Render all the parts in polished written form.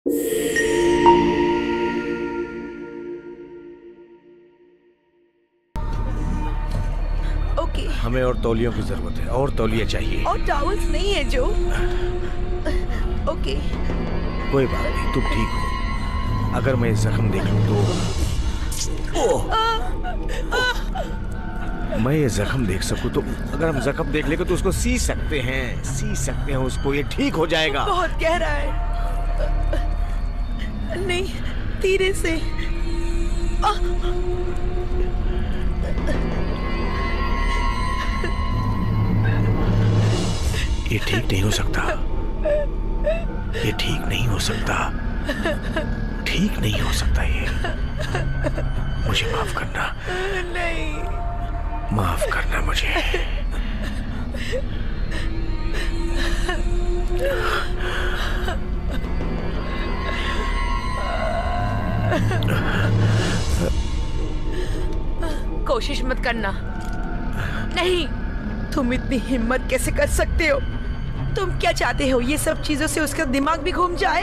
Okay. हमें और तौलियों की जरूरत है, और तौलिया चाहिए। और टॉवल्स नहीं है जो। ओके। कोई बात नहीं, तुम ठीक हो। अगर मैं जख्म देख लूं तो मैं ये जख्म देख सकूं तो, अगर हम जख्म देख लेंगे तो उसको सी सकते हैं उसको, ये ठीक हो जाएगा। बहुत गहरा है। नहीं, धीरे से। ये ठीक नहीं हो सकता, ये ठीक नहीं हो सकता, ठीक नहीं हो सकता ये। मुझे माफ करना। नहीं, माफ करना मुझे। कोशिश मत करना। नहीं, तुम इतनी हिम्मत कैसे कर सकते हो? तुम क्या चाहते हो? ये सब चीजों से उसका दिमाग भी घूम जाए?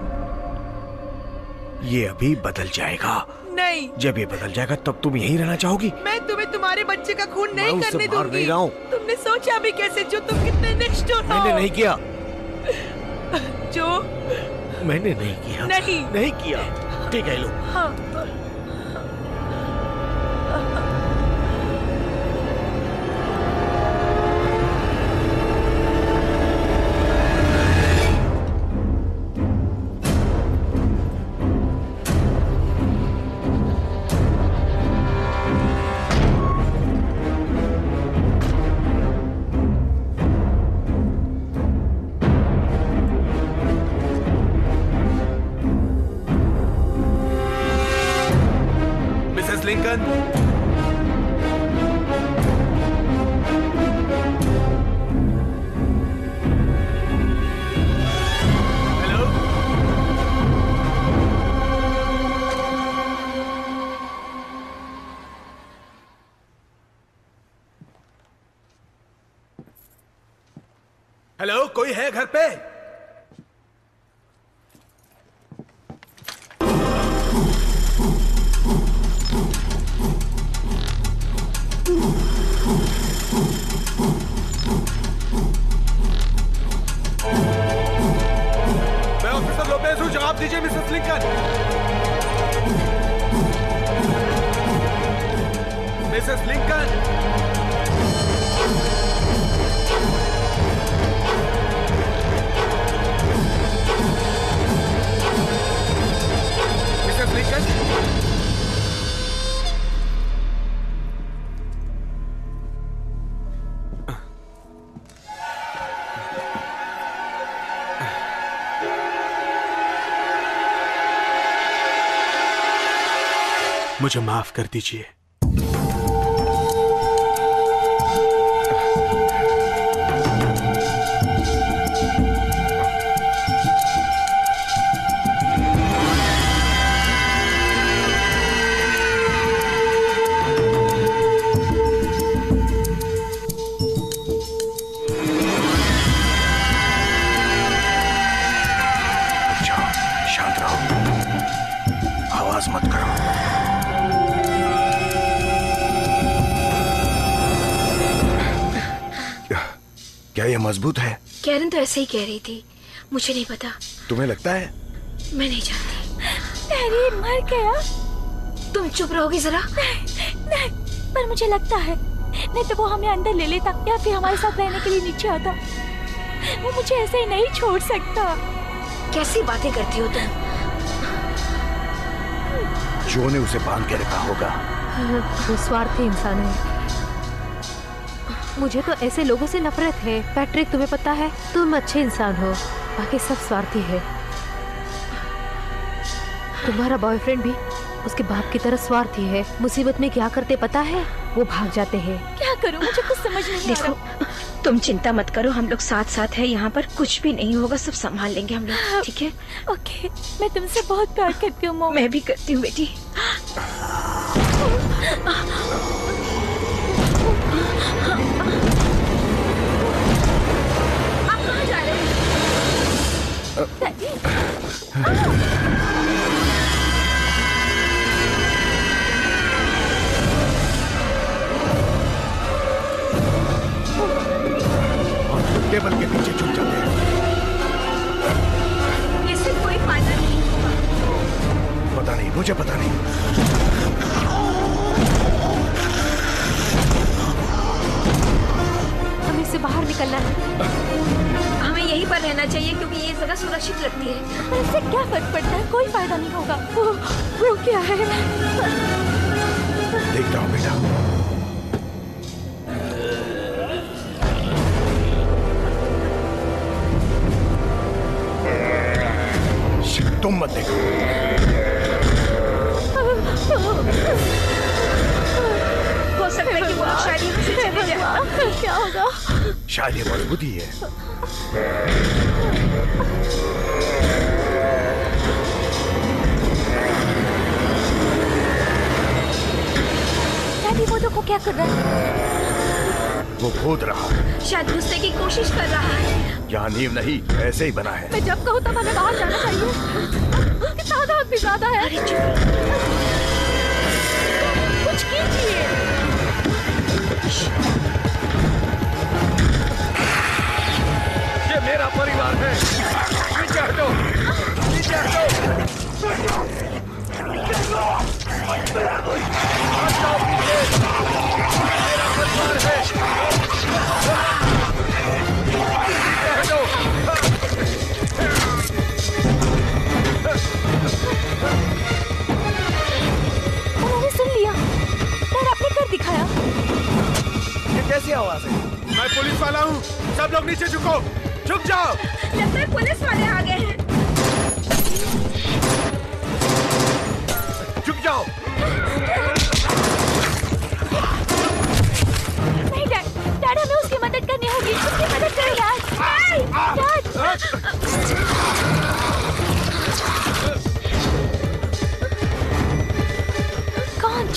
ये अभी बदल जाएगा। नहीं। जब ये बदल जाएगा तब तुम यहीं रहना चाहोगी? मैं तुम्हें तुम्हारे बच्चे का खून नहीं करने दूंगी। नहीं रहा हूं। तुमने सोचा भी कैसे जो तुम कितने निष्ठुर हो? मैंने नहीं किया। जो मैंने नहीं किया। नहीं किया। ठीक है लो। हाँ। Lincoln, hello. हेलो, कोई है घर पे? जवाब दीजिए Mrs Lincoln. Mrs Lincoln, Mrs Lincoln, मुझे माफ कर दीजिए। शांत रहो, आवाज मत करो। क्या ये मजबूत है? कैरन तो ऐसे ही कह रही थी, मुझे नहीं पता। तुम्हें लगता है? मैं नहीं जानती। टेरी मर गया। तुम चुप रहोगी जरा? नहीं, पर मुझे लगता है, नहीं तो वो हमें अंदर ले लेता या फिर हमारे साथ रहने के लिए नीचे आता। वो मुझे ऐसे ही नहीं छोड़ सकता। कैसी बातें करती हो तुम? जो ने उसे बांध के रखा होगा। वो स्वार्थी इंसान है। मुझे तो ऐसे लोगों से नफरत है। पैट्रिक, तुम्हें पता है, तुम अच्छे इंसान हो, बाकी सब स्वार्थी है। तुम्हारा बॉयफ्रेंड भी उसके बाप की तरह स्वार्थी है। मुसीबत में क्या करते पता है? वो भाग जाते हैं। क्या करूं, मुझे कुछ समझ नहीं आ रहा। तुम चिंता मत करो, हम लोग साथ साथ हैं यहाँ पर। कुछ भी नहीं होगा, सब संभाल लेंगे हम लोग, ठीक है? ओके, मैं तुमसे बहुत प्यार करती हूँ मॉम। मैं भी करती हूँ बेटी। टेबल के पीछे छुप जाते हैं। इससे कोई फायदा नहीं होगा। पता नहीं, मुझे पता नहीं। हमें इससे बाहर निकलना है। हमें यहीं पर रहना चाहिए क्योंकि ये जगह सुरक्षित लगती है। पर इससे क्या फर्क पड़ता है? कोई फायदा नहीं होगा। वो क्या है? देखता हूँ बेटा। तुम मत देखो। हो सकता है कि वो शायद यहाँ से चले जाए। क्या होगा? शायद ये मजबूत ही है। डैडी वो देखो क्या कर रहा है? वो खोद रहा है। शायद घुसने की कोशिश कर रहा है। यहाँ नींव नहीं, ऐसे ही बना है। मैं जब कहूँ तब हमें बाहर जाना चाहिए। तादाद भी ज्यादा है। कुछ कीजिए। ये मेरा परिवार है। नीचे हटो, नीचे हटो। हटाओ पीछे। मेरा परिवार है। नीचे हटो। उन्होंने सुन लिया। डैड आपने कर दिखाया। ये कैसी आवाज है? मैं पुलिस वाला हूँ। सब लोग नीचे झुको। झुक जाओ। लगता है पुलिस वाले आ गए हैं। झुक जाओ। नहीं डैड, डैड हमें उसकी मदद करनी होगी। उसकी मदद करें डैड। डैड। कांच।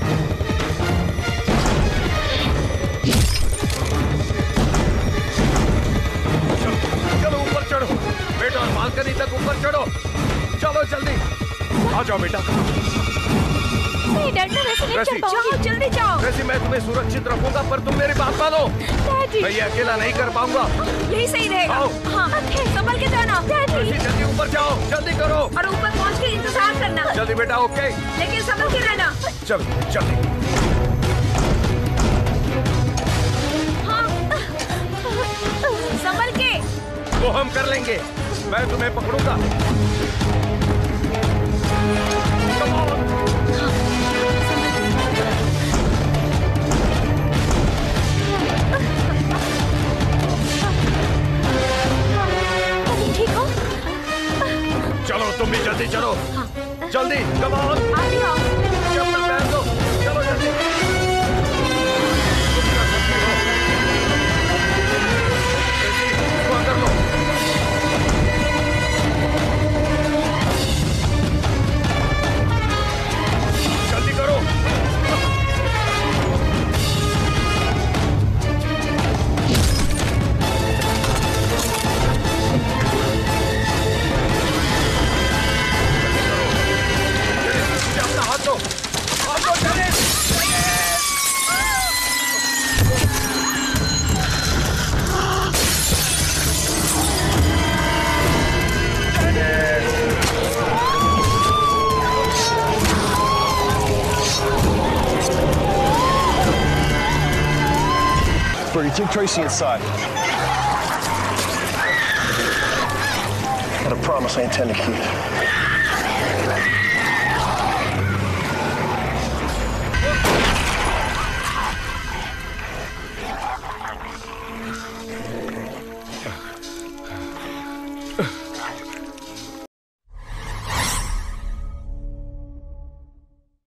चलो ऊपर चढ़ो। बेटा और बालकनी तक ऊपर चढ़ो। चलो जल्दी। आ जाओ बेटा। नहीं डैड, मैं वैसे नहीं चल रैसी, पाऊंगी। जाओ जल्दी जाओ। वैसे मैं तुम्हें सुरक्षित रखूंगा, पर तुम मेरी बात मानो। डैडी। मैं ये अकेला नहीं कर पाऊंगा। यही सही रहेगा। आओ। हाँ, संभल के जाना। डैडी। जल्दी ऊपर जाओ, जल्दी करो। और ऊपर पहुँच के इंतजार करना। जल्दी बेटा। ओके, लेकिन संभल के रहना। चल जल्दी। हाँ, संभल के। वो हम कर लेंगे। मैं तुम्हें पकड़ूंगा। Come on. ठीक हो? चलो तुम भी जल्दी चलो। जल्दी, कम ऑन। आगे आओ। चप्पल पहन दो। चलो जल्दी। इसको अंदर लो। जल्दी करो। अपना हाथ दो। हाथ दो, चले। Birdie, take Tracy inside. And I promise I intend to keep.